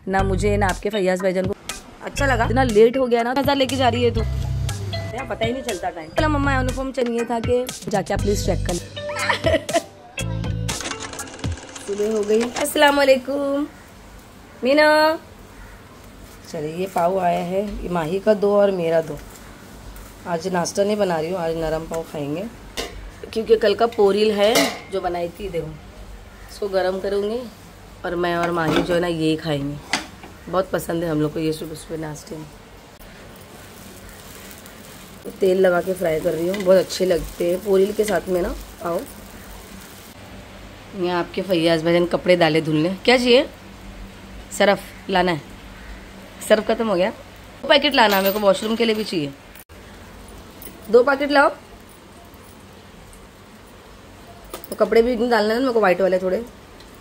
ना मुझे ना आपके फैयाज भाईजान को अच्छा लगा। इतना लेट हो गया ना, मजा लेके जा रही है तो पता ही नहीं चलता टाइम। चलो मम्मा अनुपम चाहिए था कि जाके आप प्लीज चेक कर। सुबह हो गई। अस्सलाम वालेकुम मीना। चलिए ये पाव आया है, ये माही का दो और मेरा दो। आज नाश्ता नहीं बना रही हूँ, आज नरम पाव खाएंगे क्योंकि कल का पोरील है जो बनाई थी। देखो इसको गरम करूँगी और मैं और माही जो है ना यही खाएंगे। बहुत पसंद है हम लोग को ये सुबह सुबह नाश्ते में। तो तेल लगा के फ्राई कर रही हूँ, बहुत अच्छे लगते हैं पोरील के साथ में ना पाव। यहाँ आपके फैयाज भाईजान कपड़े डाले धुलने। क्या चाहिए? सर्फ लाना है। सर्फ खत्म हो गया। 2 पैकेट लाना, मेरे को वॉशरूम के लिए भी चाहिए। 2 पैकेट लाओ। तो कपड़े भी डालना है मेरे को, वाइट वाले थोड़े।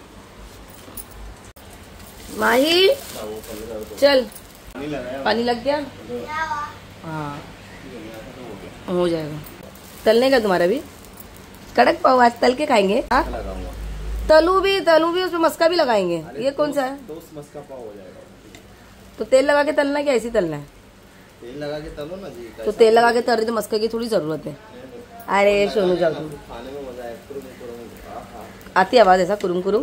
माही चल, पानी लग गया। हाँ हो जाएगा। तलने का तुम्हारा भी कड़क पाव आज तल के खाएंगे। तलू भी उसमें मस्का भी लगाएंगे। ये कौन सा है? मस्का पाव हो जाएगा। तो तेल लगा के तलना क्या ऐसे तलना है? तेल लगा के तलो ना जी। तो तेल लगा के तल रही तो मस्का की थोड़ी जरूरत है। अरे सोनू जाओ तुम। खाने में मजा है। आती आवाज ऐसा कुरुम कुरुम।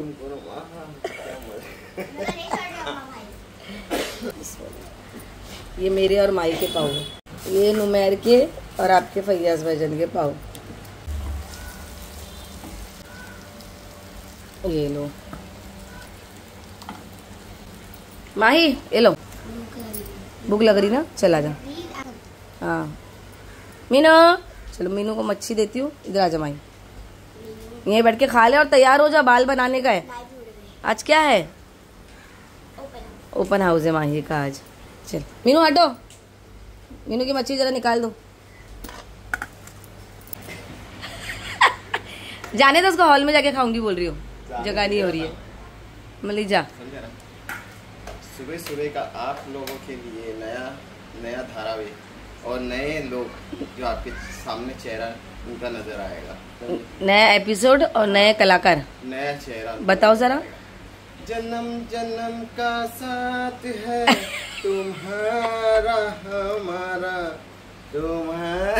ये मेरे और माई के पाव है, ये नुमेर के और आपके फैयाज भाईजान के पाव। ये लो माही, ये लो। भूख लग रही ना, चला जा। हाँ मीनू, चलो मीनू को मच्छी देती हूँ। इधर आ जा माही, यहीं बैठ के खा ले और तैयार हो जा, बाल बनाने का है। आज क्या है? ओपन हाउस है माही का आज। चल मीनू हटो, मीनू की मच्छी जरा निकाल दो। जाने तो उसको हॉल में जाके खाऊंगी बोल रही हो, जगह नहीं हो रही है। मलिक जा। सुबह सुबह का आप लोगों के लिए नया धारावाहिक और नए लोग जो आपके सामने चेहरा उनका नजर आएगा। नया एपिसोड और नए कलाकार, नया चेहरा बताओ जरा। जन्म जन्म का साथ है तुम्हारा हमारा तुम्हारा।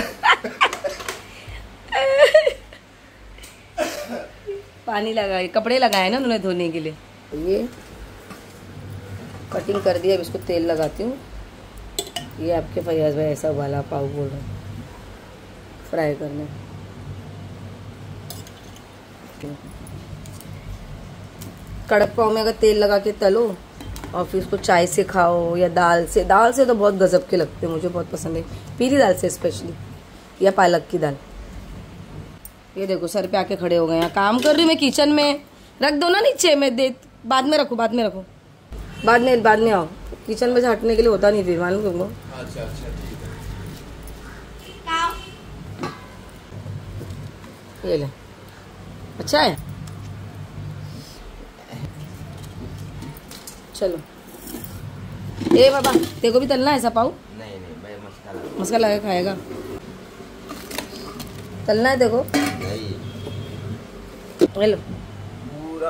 पानी लगाए, कपड़े लगाए ना उन्होंने धोने के लिए। ये कटिंग कर दिया, अब इसको तेल लगाती हूँ। ये आपके फैयाज भाई ऐसा वाला पाव बोल रहे हैं फ्राई करने। कड़क पाव में अगर तेल लगा के तलो और फिर उसको चाय से खाओ या दाल से। दाल से तो बहुत गजब के लगते हैं, मुझे बहुत पसंद है, पीली दाल से स्पेशली, या पालक की दाल। ये देखो सर पे आके खड़े हो गए। यहाँ काम कर रही मैं किचन में, रख दो ना नीचे में, दे बाद में रखो, बाद में रखो, बाद में आओ। किचन में से हटने के लिए होता नहीं फिर, मालूम तुमको। अच्छा ठीक है। ये ले, अच्छा है। चलो ए बाबा, तेरे को भी तलना है ऐसा पाव? नहीं मैं मस्का लगा खाएगा। तलना है देखो। नहीं हेलो पूरा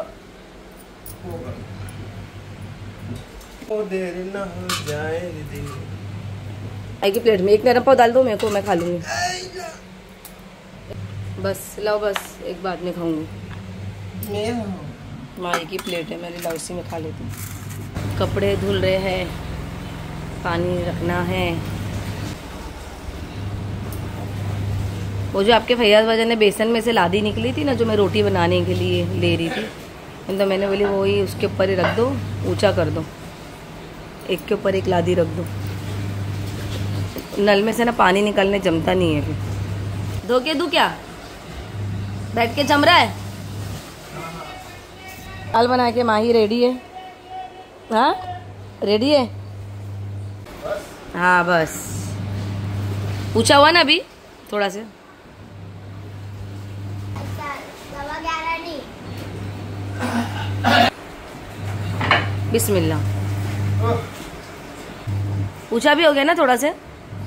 ओ देर ना हो जाए दिन। आई की प्लेट में एक नरम पाव डाल दो मेरे को, मैं खा लूंगी। बस लाओ, बस एक बाद में खाऊंगी। माई की प्लेट है, मैं लाओ इसी में खा लेती हूँ। कपड़े धुल रहे हैं, पानी रखना है। वो जो आपके फैयाज भाईजान ने बेसन में से लादी निकली थी ना, जो मैं रोटी बनाने के लिए ले रही थी, तो मैंने बोली वही उसके ऊपर ही रख दो, ऊंचा कर दो, एक के ऊपर एक लादी रख दो। नल में से ना पानी निकालने जमता नहीं है। फिर धो के दूं क्या? बैठ के जम रहा है। दाल बना के माही रेडी है। हाँ रेडी है। हाँ बस पूछा हुआ ना अभी थोड़ा से। बिस्मिल्लाह। पूछा भी हो गया ना थोड़ा से।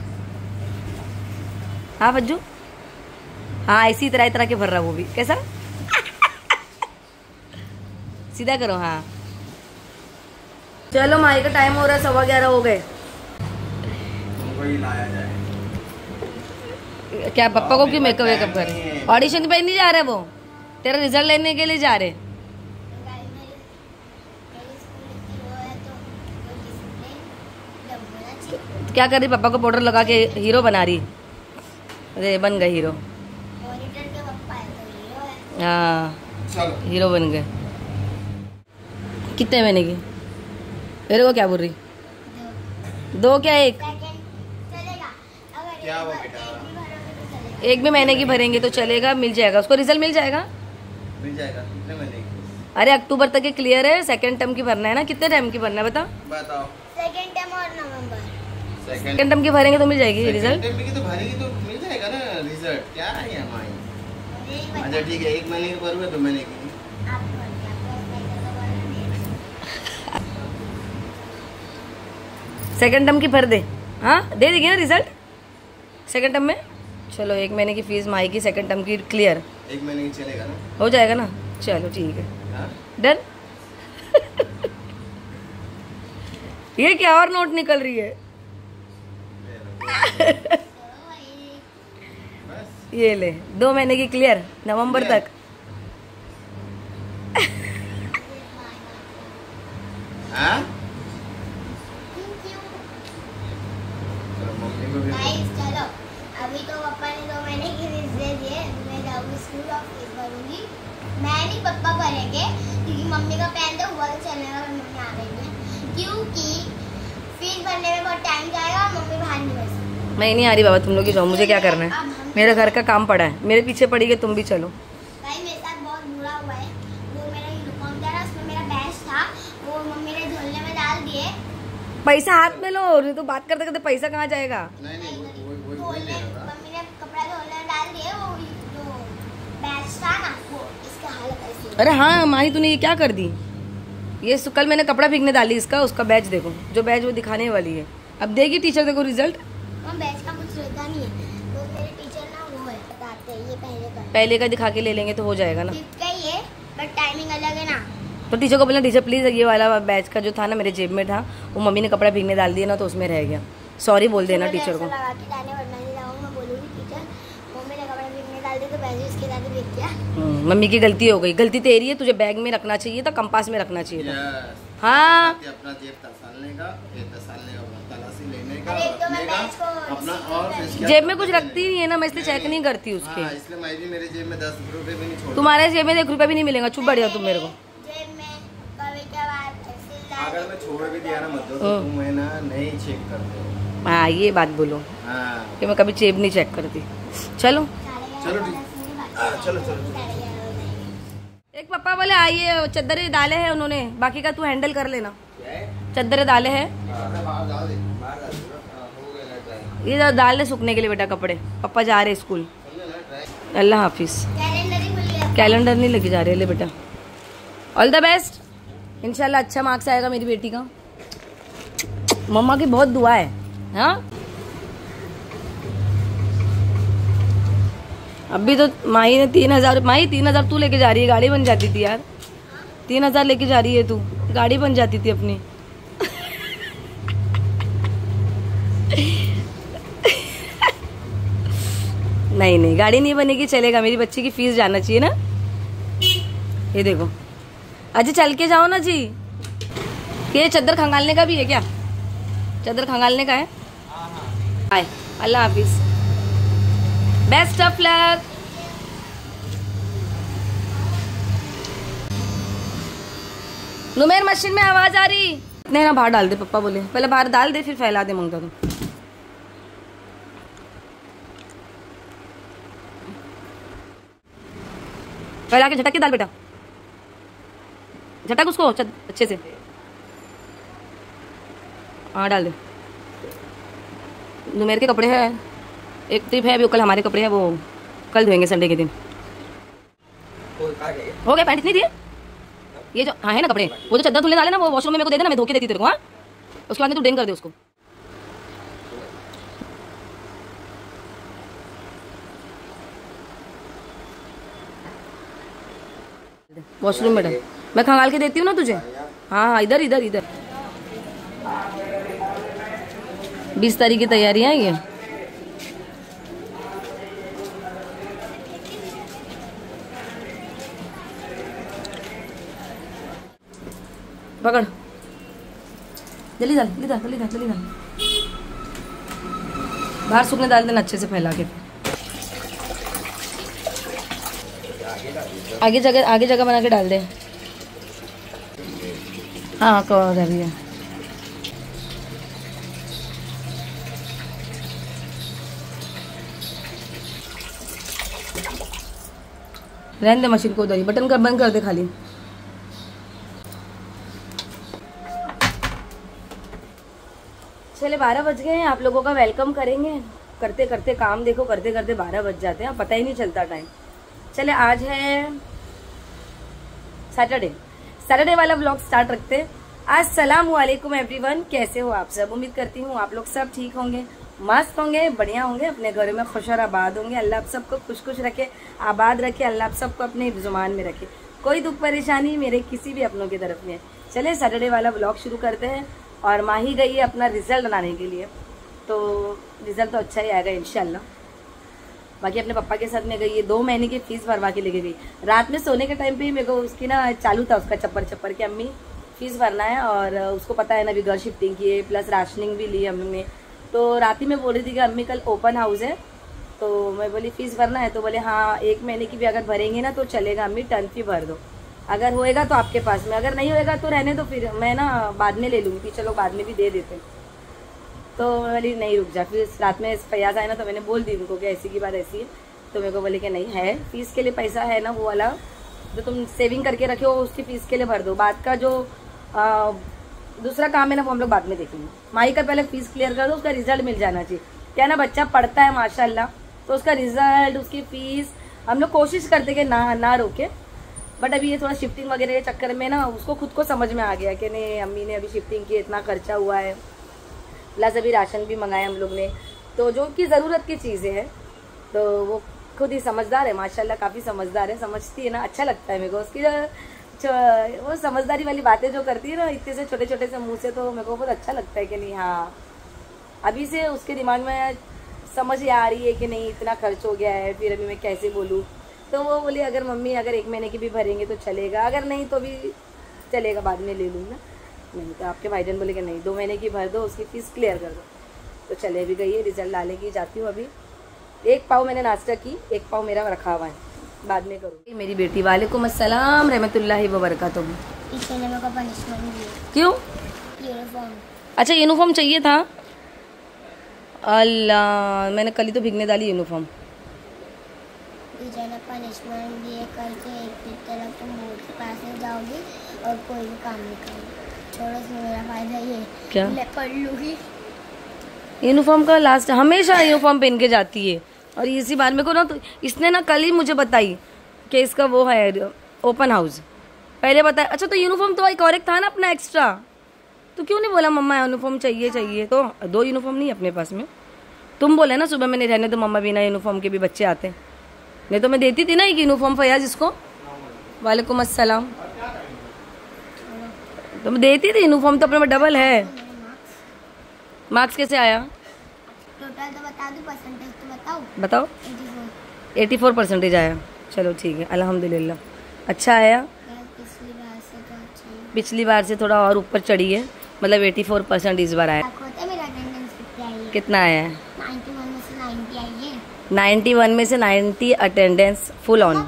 हाँ फज्जू, हाँ इसी तरह के भर रहा वो भी। कैसा सीधा करो। हाँ चलो माही का टाइम हो रहा है, 11:15 हो गए। वही लाया जाए। क्या पप्पा को क्यों मेकअप वेकअप कर? ऑडिशन पे नहीं जा रहे वो, तेरा रिजल्ट लेने के लिए जा रहे। तो क्या कर रही? पापा को पाउडर लगा के हीरो बना रही। अरे बन गए हीरो। हाँ हीरो बन गए। कितने महीने की? मेरे को क्या बोल रही? 2 क्या 1? क्या वो बेटा? 1 भी महीने की भरेंगे तो चलेगा, मिल जाएगा उसको, रिजल्ट मिल जाएगा। मिल जाएगा। कितने महीने की? अरे अक्टूबर तक के क्लियर है, सेकंड टर्म की भरना है ना। कितने टाइम की भरना है बताओ? बताओ। सेकंड टर्म और नवंबर। सेकंड टर्म की भरेंगे तो मिल जाएगी रिजल्ट। सेकंड टर्म की तो भरेगी तो मिल जाएगा ना रिजल्ट। क्या है हमारी? अच्छा ठीक है, 1 महीने की भरूंगा 2 महीने की। सेकंड टर्म की भर दे। हाँ दे देगी ना रिजल्ट सेकंड टर्म में। चलो 1 महीने की फीस माही की, सेकंड टर्म की क्लियर। 1 महीने की चलेगा ना? हो जाएगा ना? चलो ठीक है। हाँ? डन। ये क्या और नोट निकल रही है? बस। ये ले 2 महीने की क्लियर, नवंबर तक। हाँ? चलो अभी तो पापा ने 2 महीने की फीस दे दी है, मैं जाऊंगी स्कूल और फीस भरूंगी। मैं नहीं, पापा भरेंगे क्योंकि मम्मी का प्लान तो हुआ तो चलेगा, पर मम्मी आ रही है क्योंकि फीस भरने में बहुत टाइम जाएगा और मम्मी बाहर नहीं बस। मैं नहीं आ रही बाबा, तुम लोग ही जाओ, मुझे क्या करना है? मेरे घर का काम पड़ा है, मेरे पीछे पड़ी है, तुम भी चलो। भाई मेरे साथ बहुत बुरा हुआ है। वो मेरा यूनिफॉर्म था ना, उसमें मेरा बैच था, वो मम्मी ने झोलने में डाल दिए। पैसा हाथ में लो, नहीं तो बात करते करते पैसा कहाँ जाएगा? नहीं नहीं, वही धोने, ले रहा था। मम्मी ने कपड़ा धोने में डाल दिए, वो जो बैच था ना वो, इसका हालत ऐसी। अरे हाँ माही तूने ये क्या कर दी? ये कल मैंने कपड़ा भीगने डाली इसका, उसका बैच देखो, जो बैच वो दिखाने वाली है। अब देगी टीचर देखो रिजल्ट। हम बैच का कुछ रहता नहीं है, तो मेरे टीचर ना वो है बताते हैं, ये पहले का दिखा के ले लेंगे तो हो जाएगा ना। फिफ्थ का ही है बट टाइमिंग अलग है ना। तो टीचर को बोलना, टीचर प्लीज ये वाला बैच का जो था ना मेरे जेब में था, वो मम्मी ने कपड़ा भीगने डाल दिया ना तो उसमें रह गया, सॉरी बोल देना टीचर को। लगा के जाने वरना नहीं जाऊंगा, मैं बोलूंगी टीचर मम्मी ने कपड़ा भीगने डाल दिया तो बैच इसके साथ भीग गया। मम्मी की गलती हो गई, गलती तेरी है, तुझे बैग में रखना चाहिए था, कंपास में रखना चाहिए था। हाँ अपना जेब तसालने का, तलाशी लेने का, अरे तो मैं रखने का, बैच को अपना और जेब में कुछ रखती ही नहीं है ना, मैं इसलिए चेक नहीं करती उसके। हाँ, इसलिए मैं भी मेरे जेब में 10 रुपए भी नहीं छोड़ता। तुम्हारे जेब में 1 रुपया भी नहीं मिलेगा, चुप बढ़ जाओ तुम मेरे को। जेब में कभी कभार ऐसे अगर मैं छोड़ भी दिया ना मतलब तो तुम है ना नहीं चेक करते हो। हाँ ये बात बोलो हाँ कि मैं कभी जेब नहीं चेक करती। चलो चलो ठीक। चलो चलो एक पापा बोले आइए, चद्दरें डाले हैं उन्होंने, बाकी का तू हैंडल कर लेना। चद्दरें डाले हैं, ये डाल ले सूखने के लिए बेटा कपड़े। पापा जा रहे स्कूल, अल्लाह हाफिज। कैलेंडर ही खुल गया। कैलेंडर नहीं लेके जा रहे, ले बेटा ऑल द बेस्ट, इंशाल्लाह अच्छा मार्क्स आएगा मेरी बेटी का। मम्मा की बहुत दुआ है। हाँ अभी तो माही ने 3000, माही 3000 तू लेके जा रही है, गाड़ी बन जाती थी यार। 3000 लेके जा रही है तू, गाड़ी बन जाती थी अपनी। नहीं नहीं गाड़ी नहीं बनेगी, चलेगा, मेरी बच्ची की फीस जाना चाहिए ना। ये देखो अजय चल के जाओ ना जी। ये चद्दर खंगालने का भी है क्या? चद्दर खंगालने का है। बाय, अल्लाह हाफिज, बेस्ट ऑफ लक। नुमेर मशीन में आवाज आ रही नहीं ना, बाहर डाल दे, पप्पा बोले पहले बाहर डाल दे फिर फैला दे, मंगता तुम। फैला के झटक के डाल बेटा, झटक उसको अच्छे से। हाँ डाल दे। नुमेर के कपड़े हैं, एक ट्रिप है अभी, कल हमारे कपड़े हैं, वो कल धोएंगे संडे के दिन। हो गया, पैंट इतनी दिए ये जो हाँ है ना कपड़े, वो जो चद्दर धुलने डाले ना वो वॉशरूम में मेरे को दे देना, मैं धो के देती तेरे को। हाँ उसके बाद में तू ड्रेन कर दे उसको। वॉशरूम में डाल, मैं खंगाल के देती हूँ ना तुझे। हाँ हाँ इधर इधर इधर 20 तारीख की तैयारियां हैं ये। पकड़, जल्दी डाल, जल्दी डाल, जल्दी डाल, जल्दी डाल। बाहर सूखने डाल देना अच्छे से फैला के। आगे जगह बना के डाल दे। हाँ कवर अभी है। रहने दे मशीन को उधर ही, बटन कर बंद कर दे खाली। चले 12 बज गए हैं, आप लोगों का वेलकम करेंगे। करते करते काम देखो, करते करते 12 बज जाते हैं, पता ही नहीं चलता टाइम। चले आज है सैटरडे वाला व्लॉग स्टार्ट रखते हैं। अस्सलाम वालेकुम एवरीवन, कैसे हो आप सब? उम्मीद करती हूँ आप लोग सब ठीक होंगे, मस्त होंगे, बढ़िया होंगे, अपने घरों में खुश और आबाद होंगे। अल्लाह आप सबको खुश खुश रखे, आबाद रखे, अल्लाह आप सबको अपने जुबान में रखे। कोई दुख परेशानी मेरे किसी भी अपनों की तरफ में है। चले सैटरडे वाला व्लॉग शुरू करते हैं। और माही गई है अपना रिजल्ट बनाने के लिए, तो रिजल्ट तो अच्छा ही आएगा इंशाल्लाह। बाकी अपने पापा के साथ में गई है, 2 महीने की फीस भरवा के लेके गई। रात में सोने के टाइम पे ही मेरे को उसकी ना चालू था उसका चप्पर कि अम्मी फीस भरना है, और उसको पता है ना अभी घर शिफ्टिंग की है, प्लस राशनिंग भी ली अम्मी ने। तो रात ही में बोल रही थी कि अम्मी कल ओपन हाउस है, तो मैं बोली फीस भरना है, तो बोले हाँ 1 महीने की भी अगर भरेंगे ना तो चलेगा अम्मी, टर्न फी भर दो, अगर होएगा तो आपके पास में, अगर नहीं होएगा तो रहने दो, फिर मैं ना बाद में ले लूँगी, चलो बाद में भी दे देते। तो मैं बोली नहीं रुक जा। फिर रात में फयाज आए ना तो मैंने बोल दी उनको कि ऐसी की बात ऐसी है, तो मेरे को बोले कि नहीं है, फीस के लिए पैसा है ना वो वाला जो तुम सेविंग करके रखे हो उसकी फीस के लिए भर दो, बाद का जो दूसरा काम है ना वो हम लोग बाद में देखेंगे। माही का पहले फीस क्लियर कर दो, उसका रिजल्ट मिल जाना चाहिए। क्या ना बच्चा पढ़ता है माशाल्लाह, तो उसका रिजल्ट उसकी फीस हम लोग कोशिश करते कि ना रोके। बट अभी ये थोड़ा शिफ्टिंग वगैरह के चक्कर में ना उसको खुद को समझ में आ गया कि नहीं अम्मी ने अभी शिफ्टिंग की, इतना खर्चा हुआ है, प्लस अभी राशन भी मंगाया हम लोग ने, तो जो कि ज़रूरत की चीज़ें हैं। तो वो खुद ही समझदार है माशाल्लाह, काफ़ी समझदार है, समझती है ना, अच्छा लगता है मेरे को उसकी वो समझदारी वाली बातें जो करती है ना इतने से छोटे छोटे से मुँह से, तो मेरे को बहुत अच्छा लगता है कि नहीं हाँ अभी से उसके दिमाग में समझ आ रही है कि नहीं इतना खर्च हो गया है, फिर अभी मैं कैसे बोलूँ। तो वो बोली अगर मम्मी अगर 1 महीने की भी भरेंगे तो चलेगा, अगर नहीं तो भी चलेगा, बाद में ले लूँगा। नहीं तो आपके भाईजान बोले कि नहीं 2 महीने की भर दो, उसकी फ़ीस क्लियर कर दो। तो चले भी गई है, रिजल्ट डालेगी, जाती हूँ अभी। 1 पाव मैंने नाश्ता की, 1 पाव मेरा रखा हुआ है, बाद में करूँगी। मेरी बेटी वालेकुम अस्सलाम रहमतुल्लाहि व बरकातुहू। क्यों? यूनिफॉर्म। अच्छा यूनिफॉर्म चाहिए था, अल्लाह मैंने कल ही तो भिगने डाली यूनिफॉर्म। पनिशमेंट दिए करके एक तरफ तुम बोर्ड के पास में जाओगी और कोई भी काम नहीं करोगी। छोड़ो इसमें मेरा फायदा ये क्या मैं पढ़ लूँगी। यूनिफॉर्म का लास्ट हमेशा यूनिफॉर्म पहन के जाती है, और इसी बार मेरे को ना तो इसने ना कल ही मुझे बताई कि इसका वो है ओपन हाउस, पहले बताया। अच्छा तो यूनिफॉर्म तो एक और एक था ना अपना एक्स्ट्रा, तो क्यों नहीं बोला मम्मा यूनिफॉर्म चाहिए? तो 2 यूनिफॉर्म नहीं अपने पास में, तुम बोले ना सुबह में नहीं रहने तो मम्मा बिना यूनिफॉर्म के भी बच्चे आते, नहीं तो मैं देती थी ना एक यूनिफॉर्म फयाज इसको। वालेकुम अस्सलाम। तो मैं देती थी यूनिफॉर्म, तो अपने में डबल है। मार्क्स कैसे आया? टोटल तो बता दूं, परसेंटेज तो बताओ। 84% आया, चलो ठीक है अल्हम्दुलिल्लाह, अच्छा आया। पिछली बार से थोड़ा और ऊपर चढ़ी है, मतलब 84% इस बार आया। कितना आया है? 91 में से 90 अटेंडेंस फुल ऑन।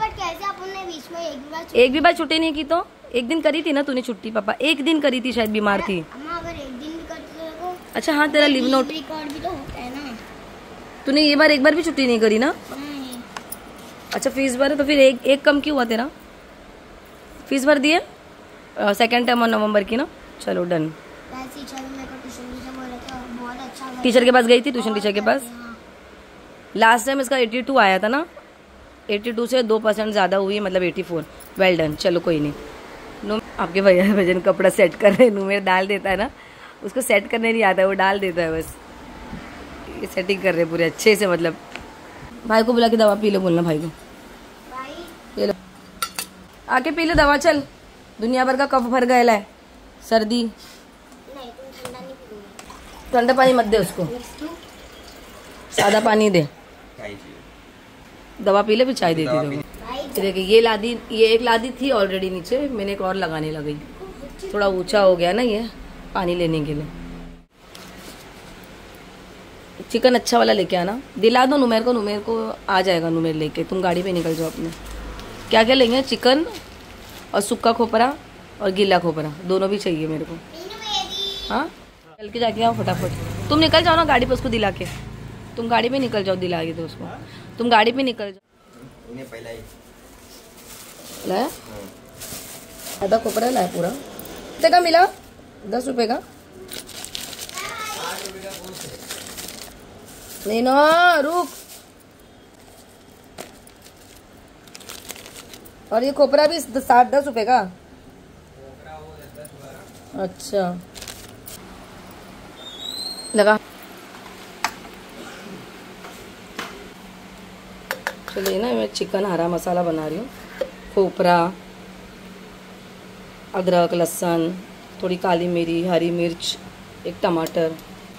एक भी बार छुट्टी नहीं की, तो एक दिन करी थी ना तूने छुट्टी? पापा 1 दिन करी थी, शायद बीमार थी। अगर 1 दिन भी करती तो अच्छा हाँ तेरा लीव नोट रिकॉर्ड भी तो होता है ना। तूने ये बार एक बार भी छुट्टी नहीं करी ना? अच्छा फीस भर, तो फिर एक कम क्यों हुआ तेरा? फीस भर दिए 2nd टर्म और नवंबर की ना, चलो डन। टीचर के पास गई थी, ट्यूशन टीचर के पास। लास्ट टाइम इसका 82 आया था ना, 82 से 2% ज़्यादा हुई, मतलब 84। वेल डन, चलो कोई नहीं। नो आपके भैया भजन कपड़ा सेट कर रहे, नो मेरा डाल देता है ना, उसको सेट करने नहीं आता है, वो डाल देता है बस। ये सेटिंग कर रहे पूरे अच्छे से, मतलब भाई को बुला के दवा पी लो, बोलना भाई को ये लो आके पी लो दवा, चल दुनिया भर का कफ भर गया है, सर्दी। ठंडा नहीं पीऊंगी। ठंडा पानी मत दे उसको, सादा पानी दे। दवा पी ले फिर चाय देती हूँ। देखिए ये लादी, ये एक लादी थी ऑलरेडी नीचे, मैंने एक और लगाने लगी। थोड़ा ऊंचा हो गया ना ये पानी लेने के लिए। चिकन अच्छा वाला लेके आना, दिला दो नुमेर को आ जाएगा नुमेर लेके। तुम गाड़ी पे निकल जाओ अपने। क्या क्या लेंगे? चिकन और सूखा खोपरा और गीला खोपरा, दोनों भी चाहिए मेरे को। हाँ चल के जाके आओ फटाफट। तुम निकल जाओ ना गाड़ी पे उसको दिला के। तुम गाड़ी पे निकल जाओ दिला के, तो उसको तुम गाड़ी पे निकल जाओ। लाया आधा खोपरा लाया पूरा। कितने का मिला? 10 रुपए का। नहीं ना रुक। और ये खोपरा भी 10 रुपए का। अच्छा लगा। चलिए ना, मैं चिकन हरा मसाला बना रही हूँ। खोपरा, अदरक, लहसुन, थोड़ी काली मिर्च, हरी मिर्च, एक टमाटर।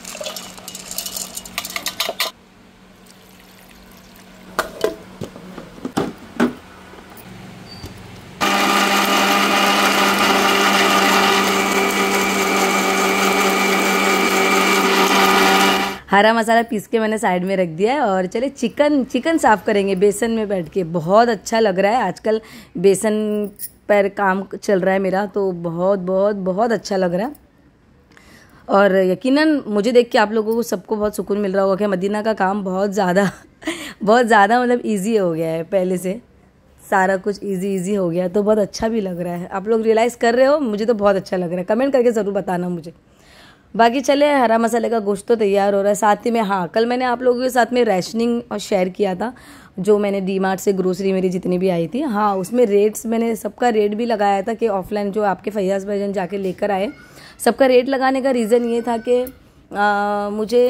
हरा मसाला पीस के मैंने साइड में रख दिया है। और चले चिकन साफ़ करेंगे बेसन में बैठ के। बहुत अच्छा लग रहा है आजकल, बेसन पर काम चल रहा है मेरा, तो बहुत बहुत बहुत अच्छा लग रहा है। और यकीनन मुझे देख के आप लोगों को सबको बहुत सुकून मिल रहा होगा कि मदीना का काम बहुत ज़्यादा मतलब इजी हो गया है। पहले से सारा कुछ इजी हो गया, तो बहुत अच्छा भी लग रहा है। आप लोग रियलाइज़ कर रहे हो? मुझे तो बहुत अच्छा लग रहा है। कमेंट करके ज़रूर बताना मुझे। बाकी चले, हरा मसाले का गोश्त तो तैयार हो रहा है। साथ ही में हाँ, कल मैंने आप लोगों के साथ में रैशनिंग और शेयर किया था, जो मैंने डीमार्ट से ग्रोसरी मेरी जितनी भी आई थी। हाँ, उसमें रेट्स मैंने सबका रेट भी लगाया था कि ऑफलाइन जो आपके फैयाज भाईजान जाके लेकर आए, सबका रेट लगाने का रीज़न ये था कि मुझे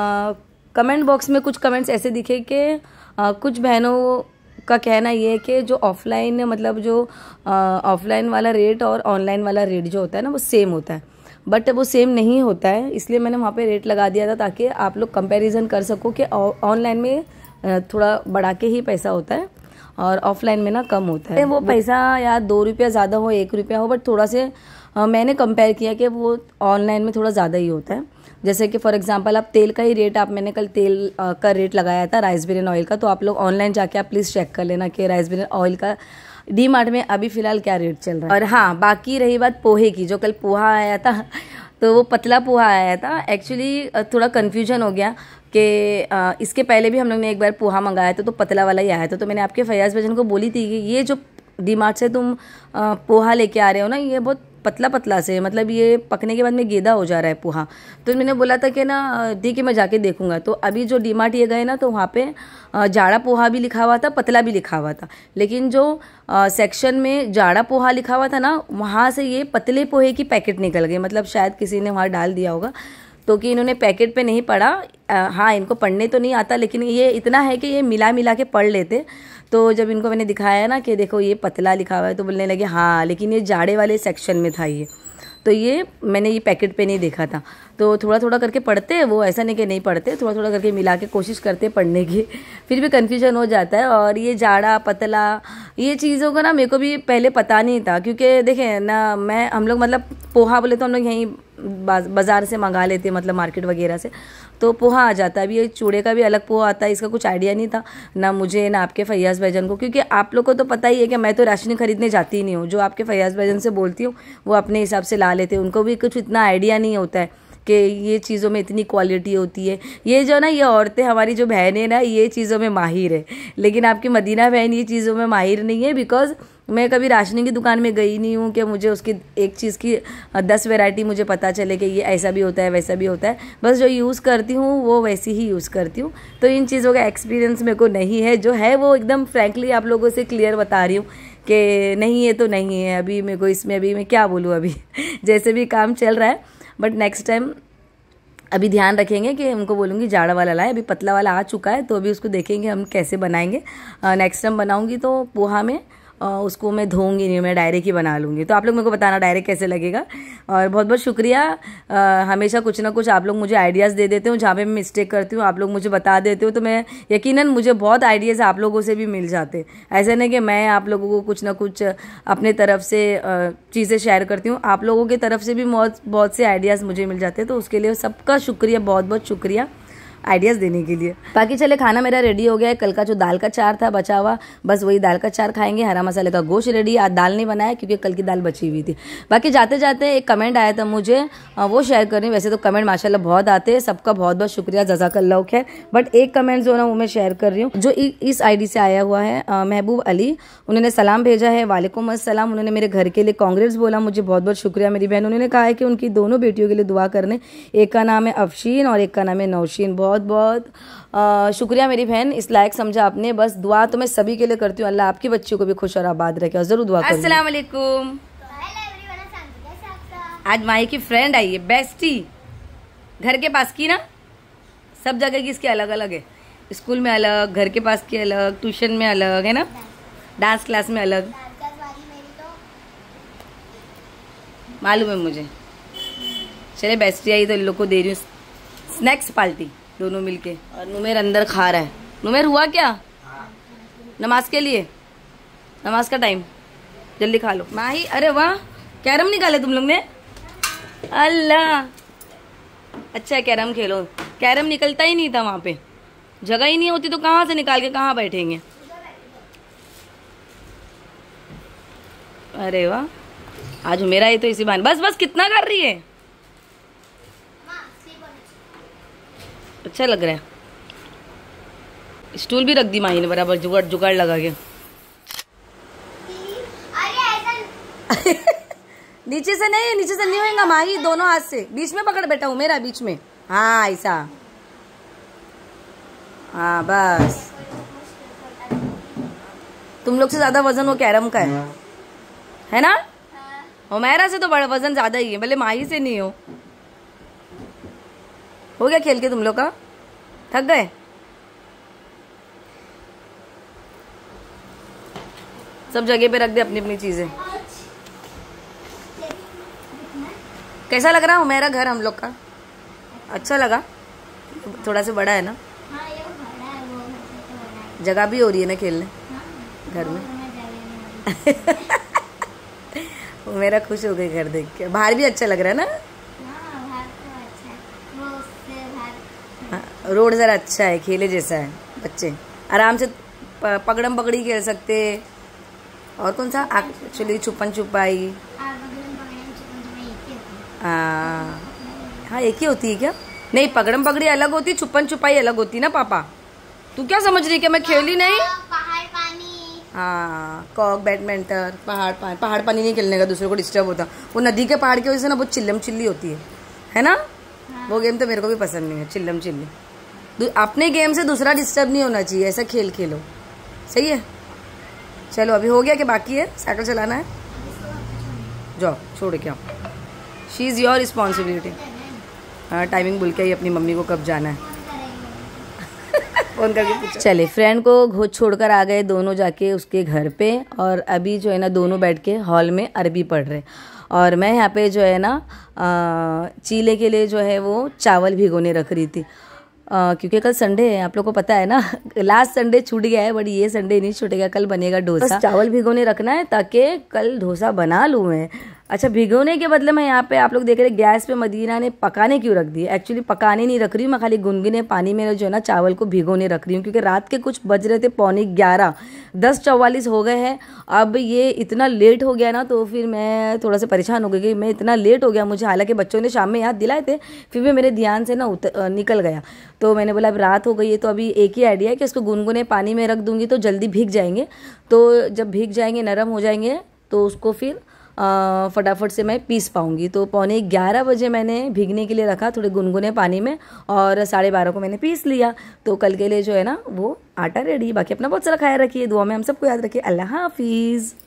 कमेंट बॉक्स में कुछ कमेंट्स ऐसे दिखे कि कुछ बहनों का कहना ये है कि जो ऑफलाइन मतलब जो ऑफलाइन वाला रेट और ऑनलाइन वाला रेट जो होता है ना, वो सेम होता है। बट वो सेम नहीं होता है, इसलिए मैंने वहाँ पे रेट लगा दिया था ताकि आप लोग कंपैरिजन कर सको कि ऑनलाइन में थोड़ा बढ़ा के ही पैसा होता है और ऑफलाइन में ना कम होता है। वो पैसा या 2 रुपया ज़्यादा हो, 1 रुपया हो, बट थोड़ा से मैंने कंपेयर किया कि वो ऑनलाइन में थोड़ा ज़्यादा ही होता है। जैसे कि फॉर एग्जांपल आप तेल का ही रेट, मैंने कल तेल का रेट लगाया था राइस ब्रेन ऑयल का, तो आप लोग ऑनलाइन जाके आप प्लीज़ चेक कर लेना कि राइस ब्रेन ऑयल का डीमार्ट में अभी फ़िलहाल क्या रेट चल रहा है। और हाँ, बाकी रही बात पोहे की, जो कल पोहा आया था तो वो पतला पोहा आया था। एक्चुअली थोड़ा कन्फ्यूजन हो गया कि इसके पहले भी हम लोग ने एक बार पोहा मंगाया था तो पतला वाला ही आया था। तो मैंने आपके फैयाज भाईजान को बोली थी कि ये जो डीमार्ट से तुम पोहा लेके आ रहे हो ना, ये बहुत पतला से, मतलब ये पकने के बाद में गेदा हो जा रहा है पोहा। तो मैंने बोला था कि ना ठीक है मैं जाके देखूंगा। तो अभी जो डीमार्ट ये गए ना, तो वहाँ पे जाड़ा पोहा भी लिखा हुआ था, पतला भी लिखा हुआ था, लेकिन जो सेक्शन में जाड़ा पोहा लिखा हुआ था ना, वहाँ से ये पतले पोहे की पैकेट निकल गई। मतलब शायद किसी ने वहाँ डाल दिया होगा, तो कि इन्होंने पैकेट पे नहीं पढ़ा। हाँ, इनको पढ़ने तो नहीं आता, लेकिन ये इतना है कि ये मिला के पढ़ लेते। तो जब इनको मैंने दिखाया ना कि देखो ये पतला लिखा हुआ है, तो बोलने लगे हाँ, लेकिन ये जाड़े वाले सेक्शन में था ये, तो ये मैंने ये पैकेट पे नहीं देखा था। तो थोड़ा थोड़ा करके पढ़ते हैं वो, ऐसा नहीं कि नहीं पढ़ते, थोड़ा थोड़ा करके मिला के कोशिश करते पढ़ने की, फिर भी कन्फ्यूजन हो जाता है। और ये जाड़ा पतला ये चीज़ों का ना मेरे को भी पहले पता नहीं था, क्योंकि देखें ना, हम लोग मतलब पोहा बोले तो हम लोग यहीं बाज़ार से मंगा लेते हैं, मतलब मार्केट वगैरह से, तो पोहा आ जाता है। अभी ये चूड़े का भी अलग पोहा आता है, इसका कुछ आइडिया नहीं था ना मुझे ना आपके फैयाज भाईजान को, क्योंकि आप लोग को तो पता ही है कि मैं तो राशनिंग खरीदने जाती ही नहीं हूँ। जो आपके फैयाज भाईजान से बोलती हूँ वो अपने हिसाब से ला लेते हैं, उनको भी कुछ इतना आइडिया नहीं होता है कि ये चीज़ों में इतनी क्वालिटी होती है। ये जो ना, ये औरतें हमारी जो बहनें ना, ये चीज़ों में माहिर है, लेकिन आपकी मदीना बहन ये चीज़ों में माहिर नहीं है। बिकॉज मैं कभी राशनिंग की दुकान में गई नहीं हूँ कि मुझे उसकी एक चीज़ की 10 वैरायटी मुझे पता चले कि ये ऐसा भी होता है वैसा भी होता है। बस जो यूज़ करती हूँ वो वैसी ही यूज़ करती हूँ, तो इन चीज़ों का एक्सपीरियंस मेरे को नहीं है। जो है वो एकदम फ्रैंकली आप लोगों से क्लियर बता रही हूँ कि नहीं, ये तो नहीं है। अभी मेरे को इसमें अभी मैं क्या बोलूँ, अभी जैसे भी काम चल रहा है, बट नेक्स्ट टाइम अभी ध्यान रखेंगे कि उनको बोलूँगी जाड़ा वाला लाए। अभी पतला वाला आ चुका है, तो अभी उसको देखेंगे हम कैसे बनाएंगे। नेक्स्ट टाइम बनाऊँगी तो पोहा में उसको मैं धोऊंगी नहीं, मैं डायरेक्ट ही बना लूँगी। तो आप लोग मेरे को बताना डायरेक्ट कैसे लगेगा। और बहुत बहुत शुक्रिया, हमेशा कुछ ना कुछ आप लोग मुझे आइडियाज़ दे देते हो, जहाँ पे मैं मिस्टेक करती हूँ आप लोग मुझे बता देते हो, तो मैं यकीनन मुझे बहुत आइडियाज़ आप लोगों से भी मिल जाते। ऐसा नहीं कि मैं आप लोगों को कुछ ना कुछ अपने तरफ से चीज़ें शेयर करती हूँ, आप लोगों की तरफ से भी बहुत से आइडियाज़ मुझे मिल जाते हैं। तो उसके लिए सबका शुक्रिया, बहुत बहुत शुक्रिया आइडियाज़ देने के लिए। बाकी चले, खाना मेरा रेडी हो गया है। कल का जो दाल का चार था बचा हुआ, बस वही दाल का चार खाएंगे। हरा मसाले का गोश्त रेडी। आज दाल नहीं बनाया क्योंकि कल की दाल बची हुई थी। बाकी जाते जाते एक कमेंट आया था मुझे, वो शेयर कर रही हूँ। वैसे तो कमेंट माशाल्लाह बहुत आते हैं, सबका बहुत बहुत शुक्रिया, जज़ाकल्लाह खैर। बट एक कमेंट जो ना वो मैं शेयर कर रही हूँ, जो इस ID से आया हुआ है, महबूब अली। उन्होंने सलाम भेजा है, वालेकुम अस्सलाम। उन्होंने मेरे घर के लिए कांग्रेस बोला, मुझे बहुत बहुत शुक्रिया मेरी बहन। उन्होंने कहा है कि उनकी दोनों बेटियों के लिए दुआ करने, एक का नाम है अफशीन और एक का नाम है नौशीन। बहुत बहुत शुक्रिया मेरी बहन, इस लायक समझा आपने। बस दुआ तो मैं सभी के लिए करती हूँ, अल्लाह आपकी बच्चियों को भी खुश और आबाद रखे, और जरूर दुआ करूँ। अस्सलाम वालेकुम। आज माही की फ्रेंड आई है, बेस्टी, घर के पास की ना, सब जगह की इसकी अलग अलग है। स्कूल में अलग, घर के पास की अलग, ट्यूशन में अलग है ना, डांस क्लास में अलग, मालूम है मुझे। चले बेस्टी आई तो इन लोग को दे रही हूँ स्नैक्स पार्टी, दोनों मिलके। और नुमेर अंदर खा रहा है। नुमेर हुआ क्या? नमाज के लिए, नमाज का टाइम, जल्दी खा लो। माही, अरे वाह, कैरम निकाले तुम लोग ने, अल्लाह अच्छा है, कैरम खेलो। कैरम निकलता ही नहीं था वहां पे, जगह ही नहीं होती तो कहाँ से निकाल के कहाँ बैठेंगे। अरे वाह, आज मेरा ही तो इसी बहाने। बस बस, कितना कर रही है? अच्छा लग रहा है। स्टूल भी रख दी माही ने बराबर, जुगाड़ जुगाड़ लगा के। नीचे से नहीं, नीचे से नहीं होगा माही, दोनों हाथ से बीच में पकड़ बैठा हूँ, मेरा बीच में। हाँ ऐसा, हाँ बस। तुम लोग से ज्यादा वजन वो कैरम का है ना? हुमैरा से तो बड़ा वजन ज्यादा ही है, भले माही से नहीं हो गया खेल के तुम लोग का? थक गए? सब जगह पे रख दे अपनी अपनी चीजें। कैसा लग रहा है मेरा घर हम लोग का? अच्छा लगा? थोड़ा सा बड़ा है ना, जगह भी हो रही है ना खेलने घर में। मेरा खुश हो गई घर देख के। बाहर भी अच्छा लग रहा है ना? रोड जरा अच्छा है, खेले जैसा है, बच्चे आराम से पकड़म पकड़ी खेल सकते। और कौन सा एक्चुअली छुपन छुपाई, हाँ एक ही होती है क्या? नहीं, पकड़म पकड़ी अलग होती, छुपन छुपाई अलग होती ना। पापा तू क्या समझ रही है कि मैं खेली नहीं? पहाड़ पानी, हाँ कॉक, बैडमिंटन, पहाड़ पानी नहीं खेलने का, दूसरे को डिस्टर्ब होता। वो नदी के पहाड़ की वजह से ना बहुत चिल्लम चिल्ली होती है ना? हाँ। वो गेम तो मेरे को भी पसंद नहीं है, चिल्लम चिल्ली। अपने गेम से दूसरा डिस्टर्ब नहीं होना चाहिए, ऐसा खेल खेलो, सही है? चलो अभी हो गया कि बाकी है? साइकिल चलाना है, जाओ छोड़ के आओ। She is your responsibility. हाँ टाइमिंग बोल के आई अपनी मम्मी को कब जाना है, फोन करके पूछो। चले, फ्रेंड को घोष छोड़कर आ गए दोनों जाके उसके घर पे, और अभी जो है ना दोनों बैठ के हॉल में अरबी पढ़ रहे। और मैं यहाँ पे जो है ना चीले के लिए जो है वो चावल भिगोने रख रही थी, क्योंकि कल संडे है, आप लोग को पता है ना। लास्ट संडे छूट गया है, बट ये संडे नहीं छूटेगा, कल बनेगा डोसा। चावल भिगोने रखना है ताकि कल डोसा बना लूँ मैं। अच्छा, भिगोने के बदले में यहाँ पे आप लोग देख रहे हैं गैस पे मदीना ने पकाने क्यों रख दी। एक्चुअली पकाने नहीं रख रही हूँ मैं, खाली गुनगुने पानी में जो है ना चावल को भिगोने रख रही हूँ, क्योंकि रात के कुछ बज रहे थे 11:15, 10:44 हो गए हैं। अब ये इतना लेट हो गया ना, तो फिर मैं थोड़ा सा परेशान हो गई कि मैं इतना लेट हो गया मुझे, हालांकि बच्चों ने शाम में याद दिलाए थे, फिर भी मेरे ध्यान से ना निकल गया। तो मैंने बोला अब रात हो गई है, तो अभी एक ही आइडिया है कि इसको गुनगुने पानी में रख दूंगी तो जल्दी भीग जाएंगे। तो जब भीग जाएंगे, नरम हो जाएंगे, तो उसको फिर फटाफट से मैं पीस पाऊंगी। तो 11:15 बजे मैंने भीगने के लिए रखा थोड़े गुनगुने पानी में, और 12:30 को मैंने पीस लिया। तो कल के लिए जो है ना वो आटा रेडी। बाकी अपना बहुत सारा ख्याल रखिए, दुआ में हम सबको याद रखिए। अल्लाह हाफिज़।